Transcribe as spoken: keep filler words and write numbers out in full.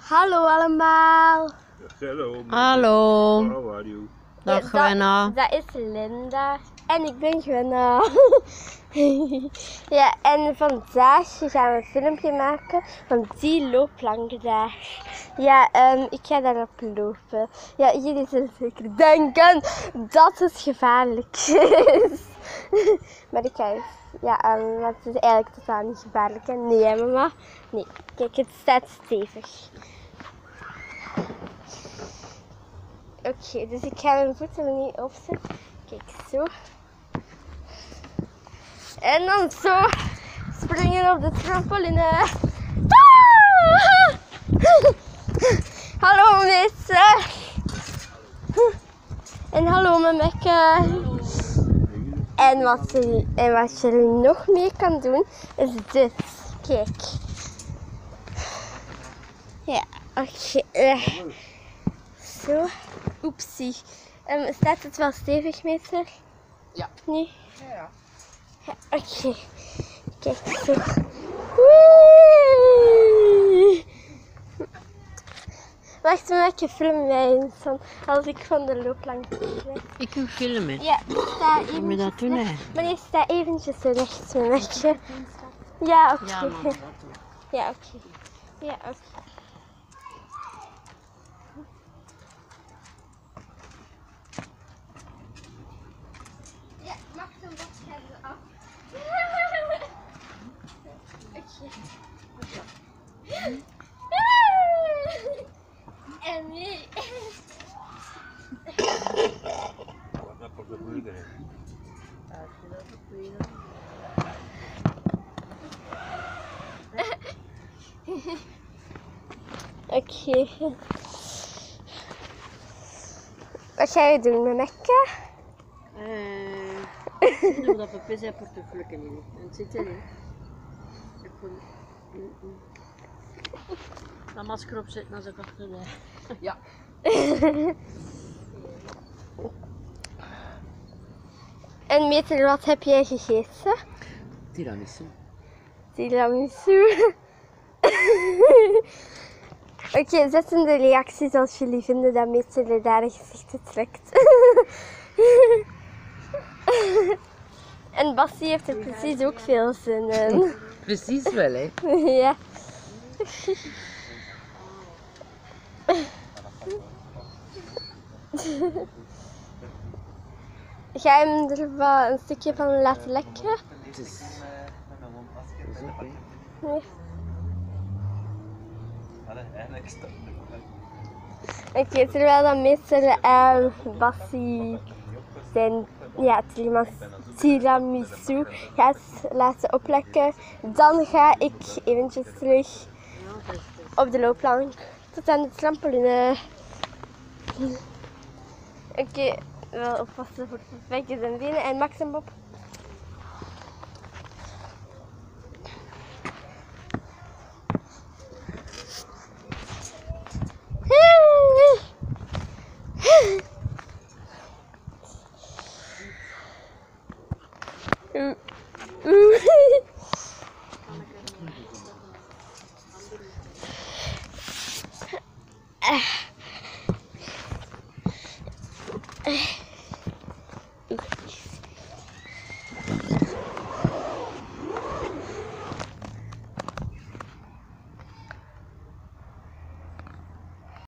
Hallo allemaal. Hallo. Hallo. How are you? Dag Ja, Gwenna. Dat, dat is Linda. En ik ben Gwenna. Ja, en vandaag gaan we een filmpje maken van die loopplank daar. Ja, um, ik ga daarop lopen. Ja, jullie zullen zeker denken dat het gevaarlijk is. Maar ik ga eens, ja, um, want het is eigenlijk totaal niet gevaarlijk. Hè? Nee, hè, mama? Nee, kijk, het staat stevig. Oké, okay, dus ik ga mijn voeten er niet opzetten. Kijk, zo. En dan zo springen op de trampoline. Ah! Hallo mensen. En hallo mijn mekke. En wat, je, en wat je er nog mee kan doen is dit. Kijk. Ja, oké. Okay. Zo. Oepsie. Um, staat het wel stevig, meester? Ja. Nee? Ja, ja. Ja, oké. Okay. Kijk zo. Wee! Wacht een beetje, film mij eens van als ik van de loopplank weg. Ik kan filmen. Ja, sta eventjes. Moet je dat doen, hè? Maar je staat eventjes rechts, mijn beetje. Ja, oké. Ja, mama, dat doen. Ja, oké. Okay. Ja, oké. Okay. Ja, mag hem wat schermen af. Oké. En nee. Wat heb ik er nu in? Oké. Wat ga je doen met mekke? Eh, ik doe dat papier zijn portefeuille in. En het zit erin. Ik kon dat masker opzetten als ik achter de... Ja. En meter, wat heb jij gegeten? Tiramisu. Tiramisu. Oké, okay, zet in de reacties als jullie vinden dat meester de rare gezichten trekt. En Bassie heeft er precies ook veel zin in. Precies wel, hè? Ja. Ga je hem er wel een stukje van laten lekken? Het is... Dat is oké. Nee. Oké, okay, terwijl dan meester en Bassie zijn ja, tiramisu gaat laten oplekken, dan ga ik eventjes terug op de loopplank tot aan de trampoline. Oké, okay, wel oppassen voor bekjes en benen en Max en Bob.